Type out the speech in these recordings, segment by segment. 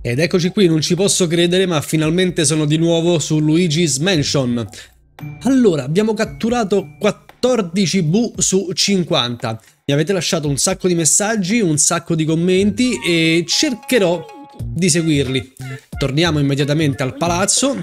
Ed eccoci qui, non ci posso credere, ma finalmente sono di nuovo su Luigi's Mansion. Allora, abbiamo catturato 14 bu su 50. Mi avete lasciato un sacco di messaggi, un sacco di commenti e cercherò di seguirli. Torniamo immediatamente al palazzo.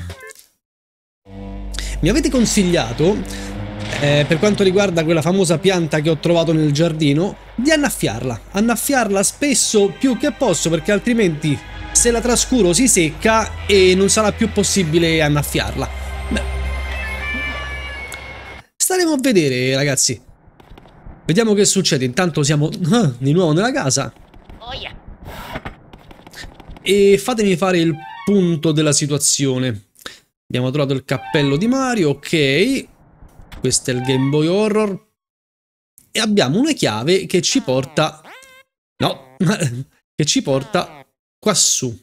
Mi avete consigliato, per quanto riguarda quella famosa pianta che ho trovato nel giardino, di annaffiarla spesso più che posso, perché altrimenti se la trascuro si secca e non sarà più possibile annaffiarla. Beh, staremo a vedere, ragazzi. Vediamo che succede. Intanto siamo di nuovo nella casa. Oh yeah. E fatemi fare il punto della situazione. Abbiamo trovato il cappello di Mario, ok. Questo è il Game Boy Horror. E abbiamo una chiave che ci porta... No, che ci porta quassù.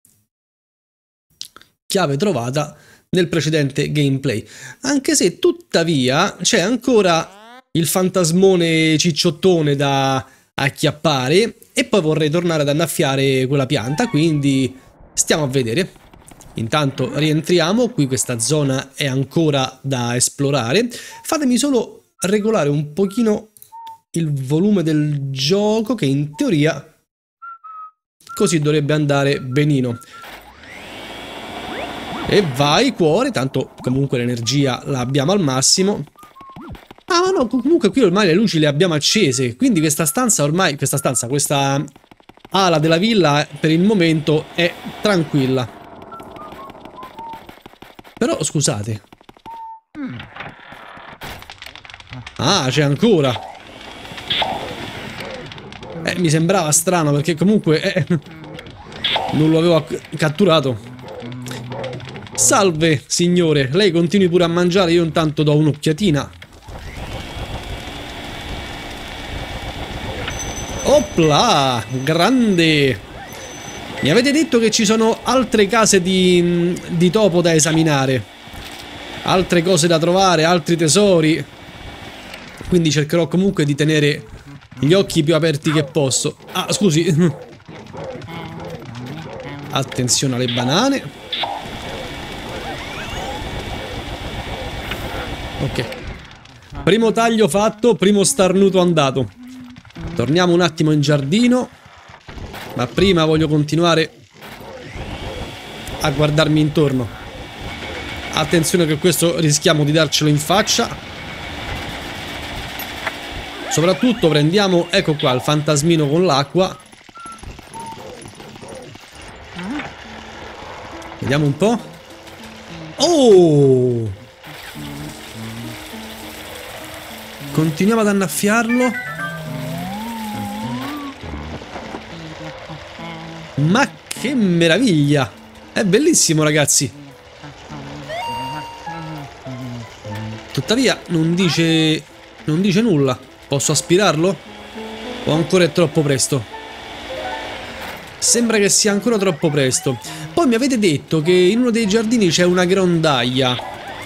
Chiave trovata nel precedente gameplay. Anche se tuttavia c'è ancora il fantasmone cicciottone da acchiappare e poi vorrei tornare ad annaffiare quella pianta, quindi stiamo a vedere. Intanto rientriamo, qui questa zona è ancora da esplorare. Fatemi solo regolare un pochino il volume del gioco, che in teoria così dovrebbe andare benino. E vai cuore, tanto comunque l'energia la abbiamo al massimo. Ah no, comunque qui ormai le luci le abbiamo accese, quindi questa stanza ormai, questa ala della villa per il momento è tranquilla. Però scusate. Ah, c'è ancora. Mi sembrava strano perché comunque non lo avevo catturato. Salve, signore. Lei continui pure a mangiare, io intanto do un'occhiatina. Opla! Grande! Mi avete detto che ci sono altre case di topo da esaminare. Altre cose da trovare, altri tesori. Quindi cercherò comunque di tenere gli occhi più aperti che posso. Ah, scusi. Attenzione alle banane. Ok. Primo taglio fatto, primo starnuto andato. Torniamo un attimo in giardino. Ma prima voglio continuare a guardarmi intorno. Attenzione che questo rischiamo di darcelo in faccia. Soprattutto prendiamo, ecco qua, il fantasmino con l'acqua. Vediamo un po'. Oh! Continuiamo ad annaffiarlo. Ma che meraviglia! È bellissimo, ragazzi. Tuttavia non dice nulla. Posso aspirarlo? O ancora è troppo presto? Sembra che sia ancora troppo presto. Poi mi avete detto che in uno dei giardini c'è una grondaia.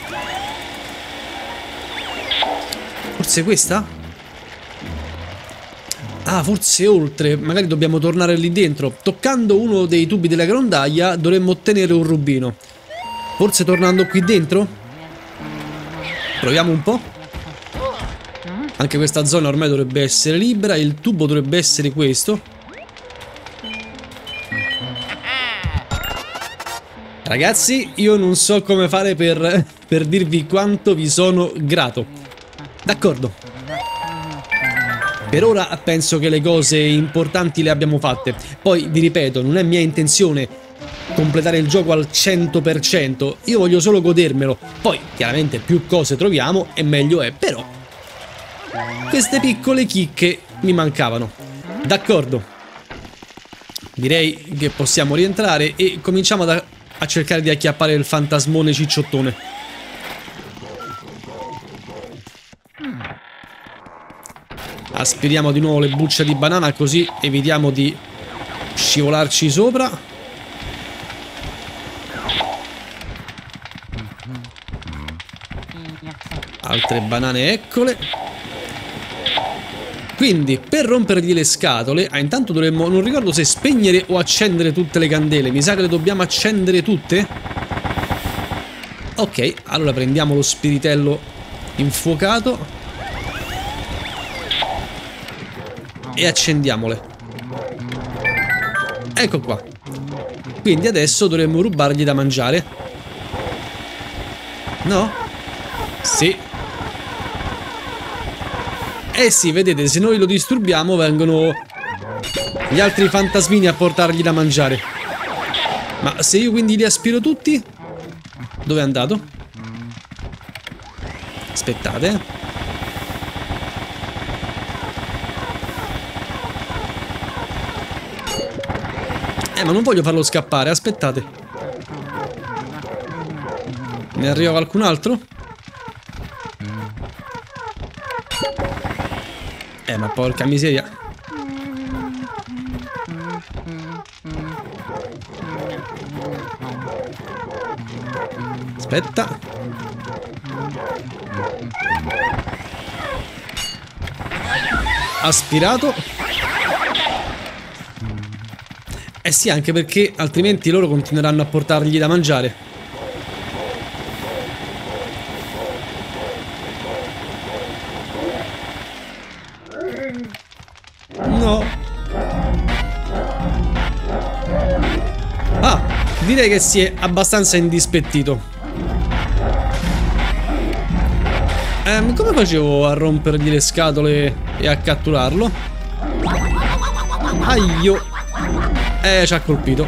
Forse questa? Ah, forse oltre. Magari dobbiamo tornare lì dentro. Toccando uno dei tubi della grondaia dovremmo ottenere un rubino. Forse tornando qui dentro? Proviamo un po'. Anche questa zona ormai dovrebbe essere libera. Il tubo dovrebbe essere questo. Ragazzi, io non so come fare per dirvi quanto vi sono grato. D'accordo. Per ora penso che le cose importanti le abbiamo fatte. Poi vi ripeto, non è mia intenzione completare il gioco al 100%. Io voglio solo godermelo. Poi chiaramente più cose troviamo e meglio è. Però queste piccole chicche mi mancavano. D'accordo. Direi che possiamo rientrare e cominciamo a cercare di acchiappare il fantasmone cicciottone. Aspiriamo di nuovo le bucce di banana, così evitiamo di scivolarci sopra. Altre banane, eccole. Quindi, per rompergli le scatole, intanto dovremmo, non ricordo se spegnere o accendere tutte le candele. Mi sa che le dobbiamo accendere tutte. Ok, allora prendiamo lo spiritello infuocato e accendiamole. Ecco qua. Quindi adesso dovremmo rubargli da mangiare. No? Sì. Eh sì, vedete, se noi lo disturbiamo vengono gli altri fantasmini a portargli da mangiare. Ma se io quindi li aspiro tutti? Dove è andato? Aspettate. Ma non voglio farlo scappare, aspettate. Ne arriva qualcun altro? Ma porca miseria. Aspetta. Aspirato. Eh sì, anche perché altrimenti loro continueranno a portargli da mangiare. No. Ah, direi che si è abbastanza indispettito. Come facevo a rompergli le scatole e a catturarlo? Aio. Ci ha colpito.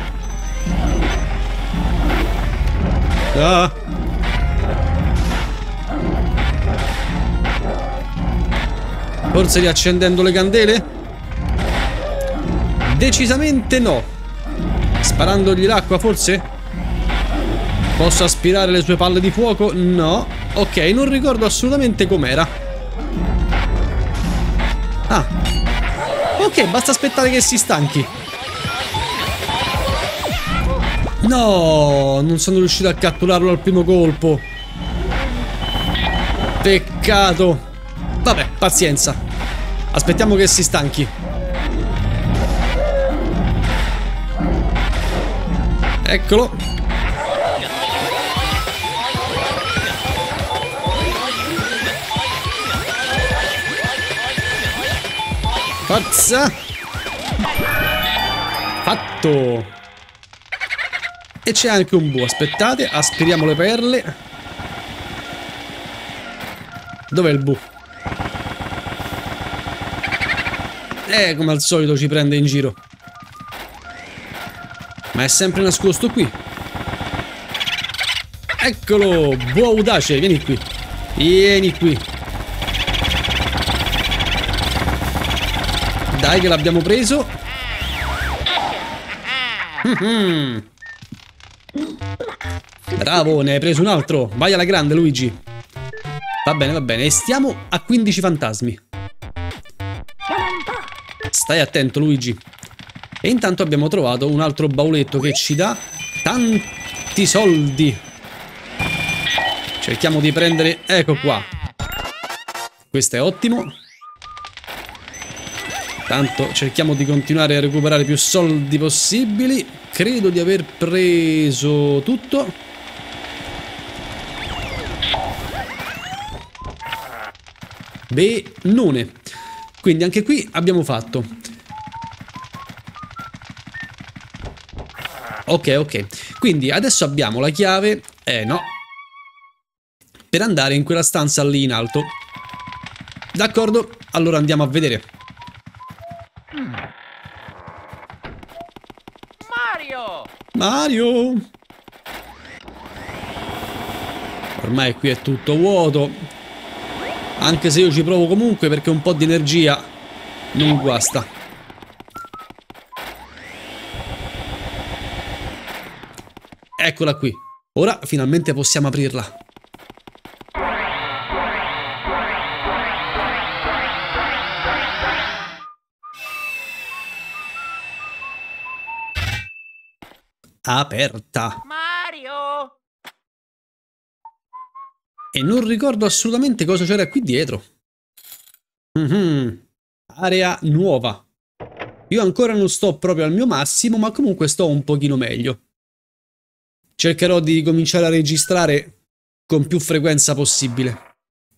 Ah. Forse riaccendendo le candele? Decisamente no. Sparandogli l'acqua forse? Posso aspirare le sue palle di fuoco? No. Ok, non ricordo assolutamente com'era. Ah. Ok, basta aspettare che si stanchi. No, non sono riuscito a catturarlo al primo colpo. Peccato. Vabbè, pazienza. Aspettiamo che si stanchi. Eccolo. Forza. Fatto. E c'è anche un bue. Aspettate, aspiriamo le perle. Dov'è il bue? Come al solito ci prende in giro. Ma è sempre nascosto qui. Eccolo, bue audace, vieni qui. Vieni qui. Dai che l'abbiamo preso. Bravo, ne hai preso un altro. Vai alla grande, Luigi. Va bene, va bene. E stiamo a 15 fantasmi. Stai attento, Luigi. E intanto abbiamo trovato un altro bauletto che ci dà tanti soldi. Cerchiamo di prendere... Ecco qua. Questo è ottimo. Tanto cerchiamo di continuare a recuperare più soldi possibili. Credo di aver preso tutto. Benone. Quindi anche qui abbiamo fatto. Ok, ok. Quindi adesso abbiamo la chiave. No. Per andare in quella stanza lì in alto. D'accordo? Allora andiamo a vedere. Mario! Ormai qui è tutto vuoto. Anche se io ci provo comunque perché un po' di energia non guasta. Eccola qui. Ora finalmente possiamo aprirla. Aperta. Mario! E non ricordo assolutamente cosa c'era qui dietro. Area nuova. Io ancora non sto proprio al mio massimo, ma comunque sto un pochino meglio. Cercherò di cominciare a registrare con più frequenza possibile.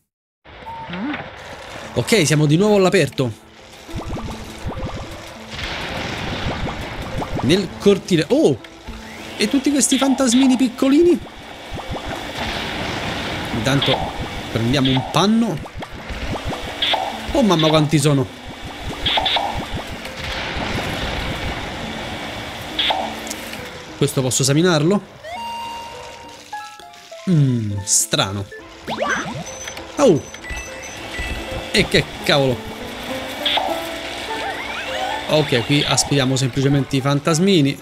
Ok, siamo di nuovo all'aperto. Nel cortile. Oh! E tutti questi fantasmini piccolini? Intanto prendiamo un panno. Oh mamma quanti sono! Questo posso esaminarlo? Strano. Oh! E che cavolo! Ok, qui aspiriamo semplicemente i fantasmini.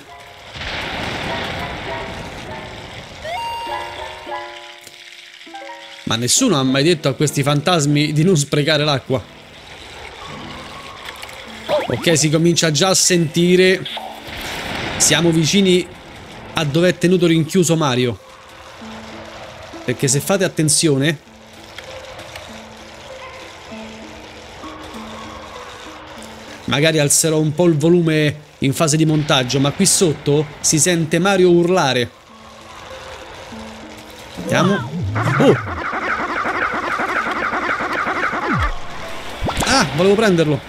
Ma nessuno ha mai detto a questi fantasmi di non sprecare l'acqua. Ok, si comincia già a sentire. Siamo vicini a dove è tenuto rinchiuso Mario. Perché se fate attenzione, magari alzerò un po' il volume in fase di montaggio, ma qui sotto si sente Mario urlare. Vediamo. Oh! Ah, volevo prenderlo.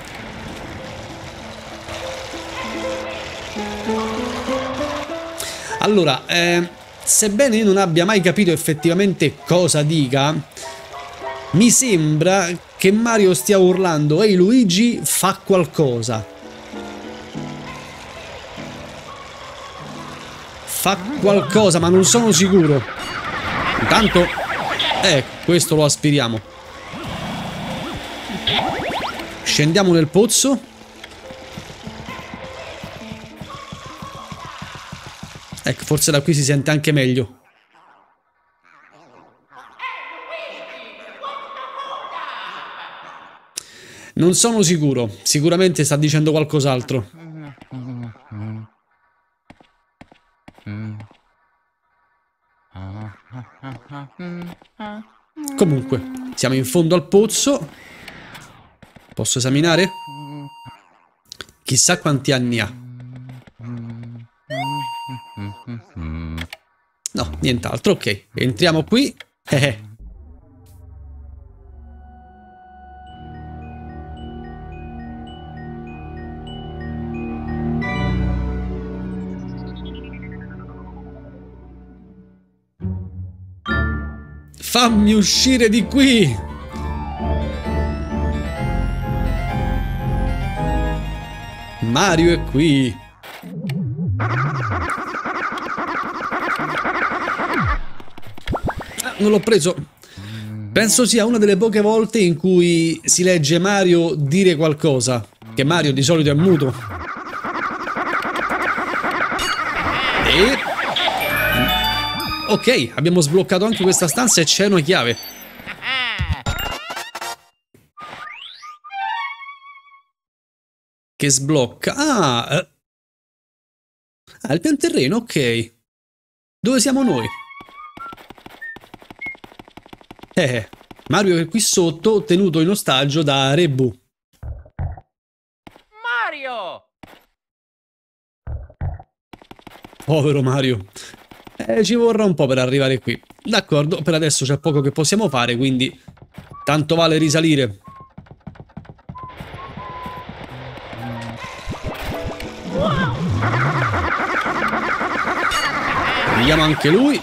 Allora, sebbene io non abbia mai capito effettivamente cosa dica, mi sembra che Mario stia urlando: ehi Luigi, fa qualcosa. Fa qualcosa, ma non sono sicuro. Intanto, questo lo aspiriamo. Scendiamo nel pozzo. Ecco, forse da qui si sente anche meglio. Non sono sicuro. Sicuramente sta dicendo qualcos'altro. Comunque, siamo in fondo al pozzo. Posso esaminare? Chissà quanti anni ha. No, nient'altro, ok. Entriamo qui. Fammi uscire di qui! Mario è qui! Non l'ho preso. Penso sia una delle poche volte in cui si legge Mario dire qualcosa. Che Mario di solito è muto. E... ok, abbiamo sbloccato anche questa stanza e c'è una chiave. Che sblocca. Ah, il pian terreno, ok. Dove siamo noi? Mario è qui sotto, tenuto in ostaggio da Rebu. Mario! Povero Mario. Ci vorrà un po' per arrivare qui. D'accordo, per adesso c'è poco che possiamo fare, quindi tanto vale risalire. Vediamo anche lui.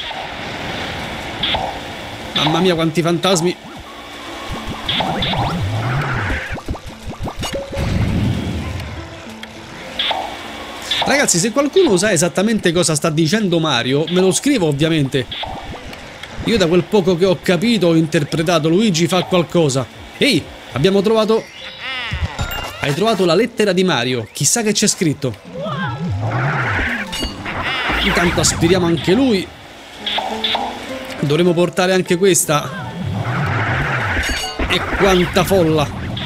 Mamma mia quanti fantasmi. Ragazzi, se qualcuno sa esattamente cosa sta dicendo Mario, me lo scrivo ovviamente. Io da quel poco che ho capito ho interpretato Luigi fa qualcosa. Ehi, abbiamo trovato... Hai trovato la lettera di Mario. Chissà che c'è scritto. Intanto aspiriamo anche lui. Dovremo portare anche questa. E quanta folla.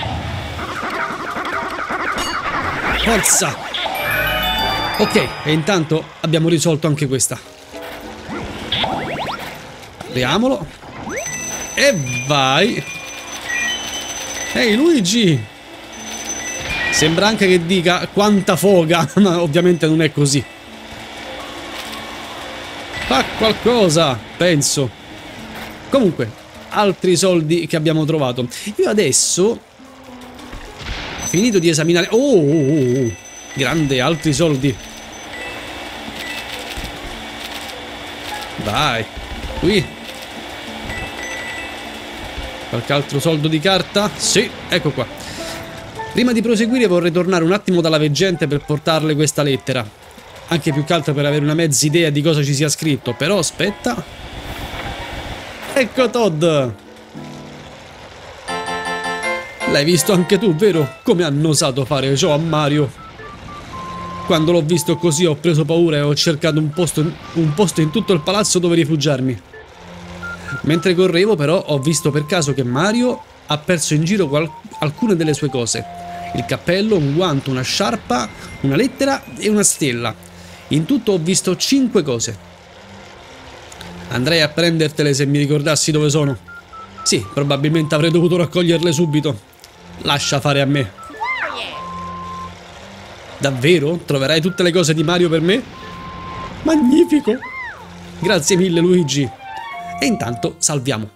Forza. Ok, e intanto abbiamo risolto anche questa. Apriamolo. E vai. Ehi Luigi. Sembra anche che dica quanta foga, ma ovviamente non è così. Fa qualcosa, penso. Comunque, altri soldi che abbiamo trovato. Io adesso, finito di esaminare... Oh, grande, altri soldi. Vai, qui. Qualche altro soldo di carta? Sì, ecco qua. Prima di proseguire vorrei tornare un attimo dalla veggente per portarle questa lettera. Anche più che altro per avere una mezza idea di cosa ci sia scritto. Però aspetta. Ecco Todd. L'hai visto anche tu, vero? Come hanno osato fare ciò a Mario? Quando l'ho visto così ho preso paura e ho cercato un posto in tutto il palazzo dove rifugiarmi. Mentre correvo però ho visto per caso che Mario ha perso in giro alcune delle sue cose. Il cappello, un guanto, una sciarpa, una lettera e una stella. In tutto ho visto 5 cose. Andrei a prendertele se mi ricordassi dove sono. Sì, probabilmente avrei dovuto raccoglierle subito. Lascia fare a me. Davvero? Troverai tutte le cose di Mario per me? Magnifico! Grazie mille, Luigi. E intanto salviamo.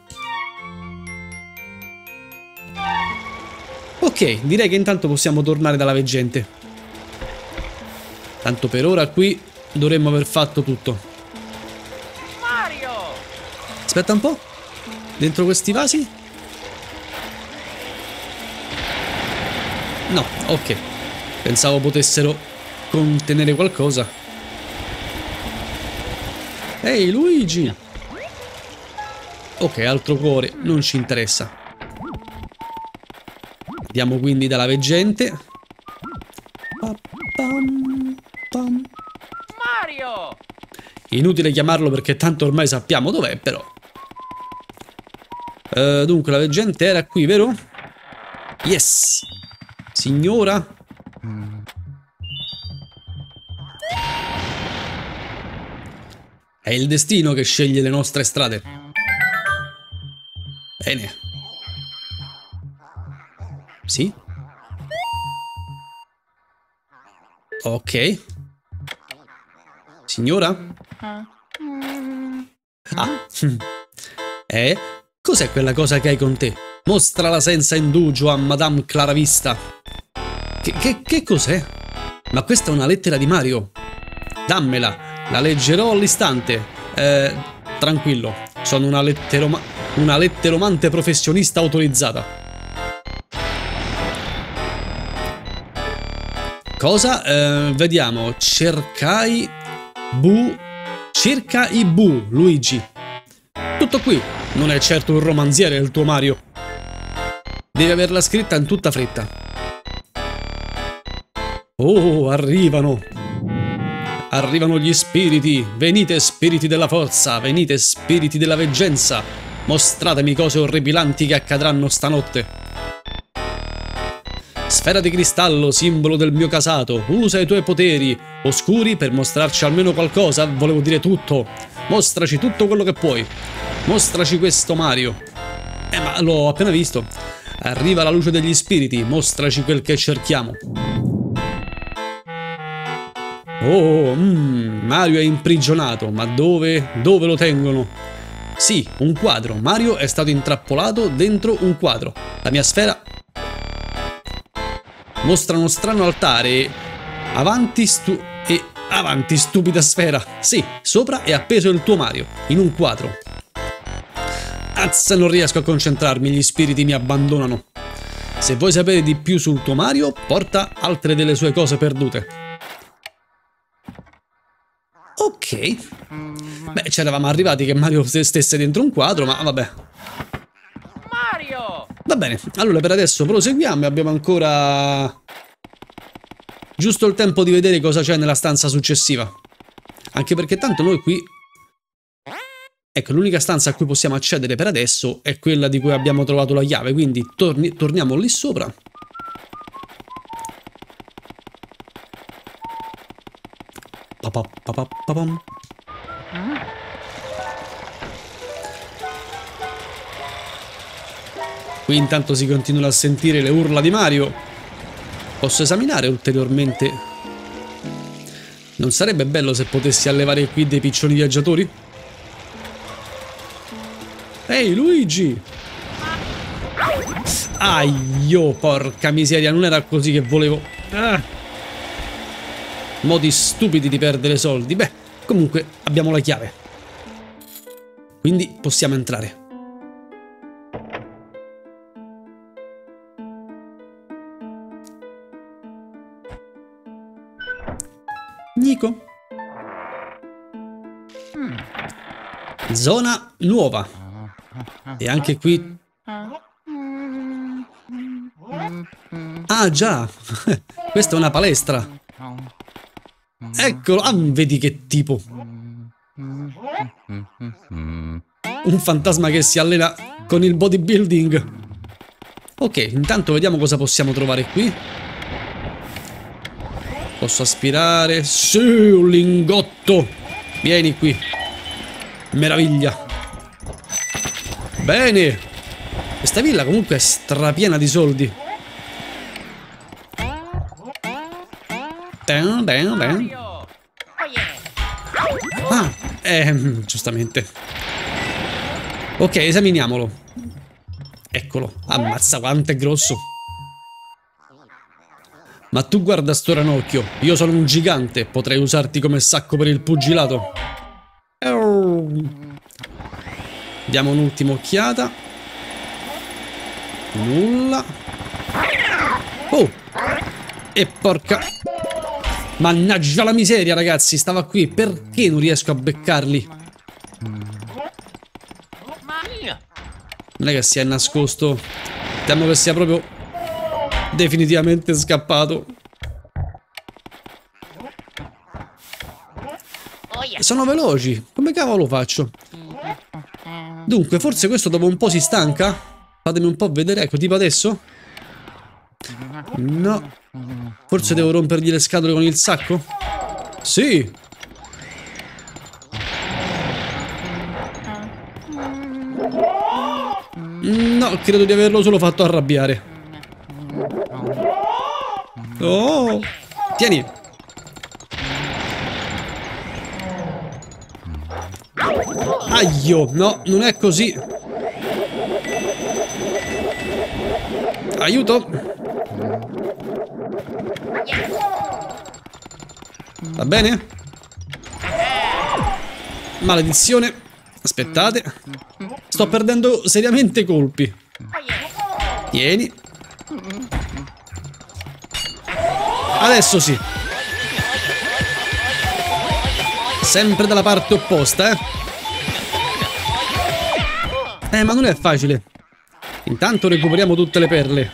Ok, direi che intanto possiamo tornare dalla veggente. Tanto per ora qui dovremmo aver fatto tutto. Mario! Aspetta un po'. Dentro questi vasi? No, ok. Pensavo potessero contenere qualcosa. Ehi, Luigi! Ok, altro cuore, non ci interessa. Andiamo quindi dalla veggente. Mario! Inutile chiamarlo perché tanto ormai sappiamo dov'è, però. Dunque, la veggente era qui, vero? Yes! Signora? È il destino che sceglie le nostre strade. Bene. Sì? Ok. Signora? Ah. Cos'è quella cosa che hai con te? Mostrala senza indugio a Madame Claravista. Che cos'è? Ma questa è una lettera di Mario. Dammela. La leggerò all'istante. Tranquillo. Sono una letteromante professionista autorizzata. Cosa? Vediamo. Cerca i bu, Luigi. Tutto qui. Non è certo un romanziere il tuo Mario. Devi averla scritta in tutta fretta. Oh, arrivano. Arrivano gli spiriti. Venite spiriti della forza. Venite spiriti della veggenza. Mostratemi cose orripilanti che accadranno stanotte. Sfera di cristallo, simbolo del mio casato. Usa i tuoi poteri oscuri per mostrarci almeno qualcosa. Volevo dire tutto. Mostraci tutto quello che puoi. Mostraci questo Mario. Ma l'ho appena visto. Arriva la luce degli spiriti. Mostraci quel che cerchiamo. Oh, Mario è imprigionato. Ma dove? Dove lo tengono? Sì, un quadro. Mario è stato intrappolato dentro un quadro. La mia sfera mostra uno strano altare. Avanti, stupida sfera. Sì, sopra è appeso il tuo Mario, in un quadro. Azza, non riesco a concentrarmi, gli spiriti mi abbandonano. Se vuoi sapere di più sul tuo Mario, porta altre delle sue cose perdute. Ok. Beh, ci eravamo arrivati che Mario stesse dentro un quadro, ma vabbè. Mario! Va bene, allora per adesso proseguiamo e abbiamo ancora giusto il tempo di vedere cosa c'è nella stanza successiva. Anche perché tanto noi qui... Ecco, l'unica stanza a cui possiamo accedere per adesso è quella di cui abbiamo trovato la chiave, quindi torniamo lì sopra. Qui intanto si continuano a sentire le urla di Mario. Posso esaminare ulteriormente? Non sarebbe bello se potessi allevare qui dei piccioni viaggiatori? Ehi, Luigi! Aio, porca miseria, non era così che volevo. Modi stupidi di perdere soldi. Beh, comunque abbiamo la chiave. Quindi possiamo entrare. Nico. Zona nuova. E anche qui. Ah già, questa è una palestra. Eccolo, ah, vedi che tipo. Un fantasma che si allena con il bodybuilding. Ok, intanto vediamo cosa possiamo trovare qui. Posso aspirare. Sì, un lingotto. Vieni qui. Meraviglia. Bene. Questa villa comunque è strapiena di soldi. Ah, giustamente. Ok, esaminiamolo. Eccolo. Ammazza quanto è grosso. Ma tu guarda sto ranocchio. Io sono un gigante. Potrei usarti come sacco per il pugilato. Diamo un'ultima occhiata. Nulla. Oh. E porca. Mannaggia la miseria, ragazzi. Stava qui. Perché non riesco a beccarli? Non è che si è nascosto. Temo che sia proprio definitivamente scappato. Sono veloci. Come cavolo faccio? Dunque, forse questo dopo un po' si stanca? Fatemi un po' vedere. Ecco, tipo adesso? No. Forse devo rompergli le scatole con il sacco? Sì. No, credo di averlo solo fatto arrabbiare. Oh. Tieni. Aio, no, non è così. Aiuto. Va bene? Maledizione. Aspettate. Sto perdendo seriamente colpi. Tieni. Adesso sì. Sempre dalla parte opposta, ma non è facile. Intanto recuperiamo tutte le perle.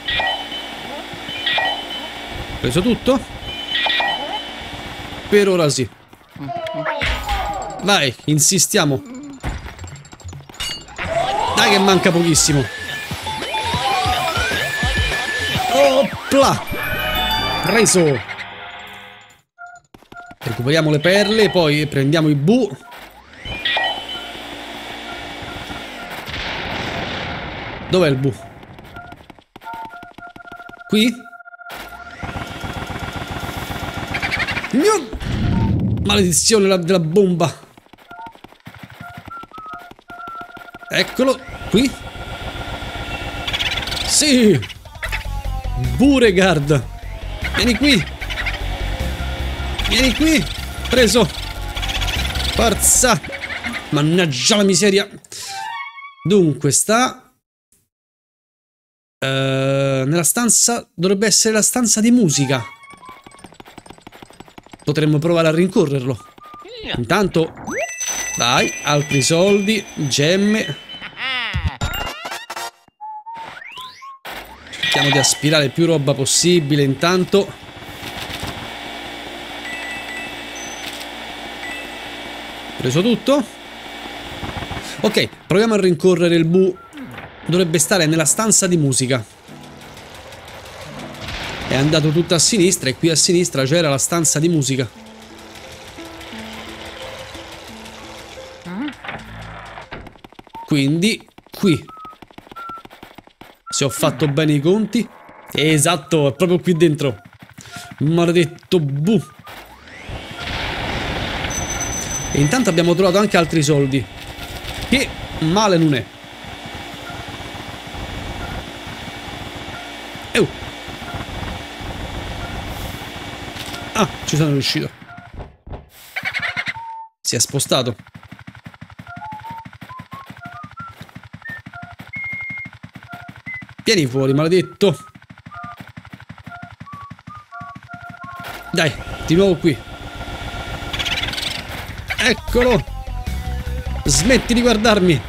Preso tutto? Per ora sì. Vai, insistiamo. Dai che manca pochissimo. Opla! Preso. Recuperiamo le perle, poi prendiamo i bu. Dov'è il bu? Qui? Maledizione della bomba. Eccolo, qui. Sì. Beauregard. Vieni qui. Vieni qui. Preso. Forza. Mannaggia la miseria. Dunque sta nella stanza. Dovrebbe essere la stanza di musica. Potremmo provare a rincorrerlo. Intanto vai, altri soldi, gemme. Cerchiamo di aspirare più roba possibile intanto. Preso tutto. Ok, proviamo a rincorrere il bu. Dovrebbe stare nella stanza di musica. È andato tutto a sinistra e qui a sinistra c'era la stanza di musica. Quindi qui. Se ho fatto bene i conti. Esatto, è proprio qui dentro. Maledetto bu. E intanto abbiamo trovato anche altri soldi. Che male non è. Ah, ci sono riuscito. Si è spostato. Vieni fuori, maledetto. Dai, di nuovo qui. Eccolo. Smetti di guardarmi.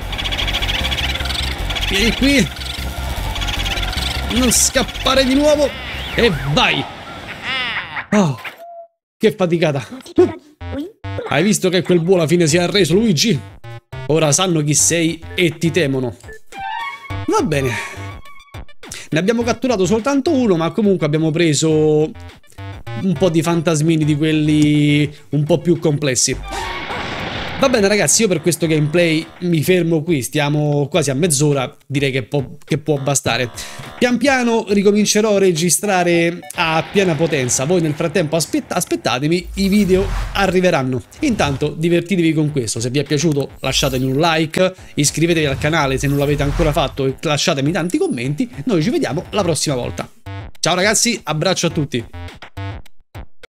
Vieni qui. Non scappare di nuovo. E vai. Oh, che faticata. Hai visto che quel buono alla fine si è arreso, Luigi? Ora sanno chi sei e ti temono. Va bene. Ne abbiamo catturato soltanto uno, ma comunque abbiamo preso un po' di fantasmini di quelli un po' più complessi. Va bene ragazzi, io per questo gameplay mi fermo qui, stiamo quasi a mezz'ora, direi che può bastare. Pian piano ricomincerò a registrare a piena potenza, voi nel frattempo aspettatemi, i video arriveranno. Intanto divertitevi con questo, se vi è piaciuto lasciatemi un like, iscrivetevi al canale se non l'avete ancora fatto e lasciatemi tanti commenti, noi ci vediamo la prossima volta. Ciao ragazzi, abbraccio a tutti!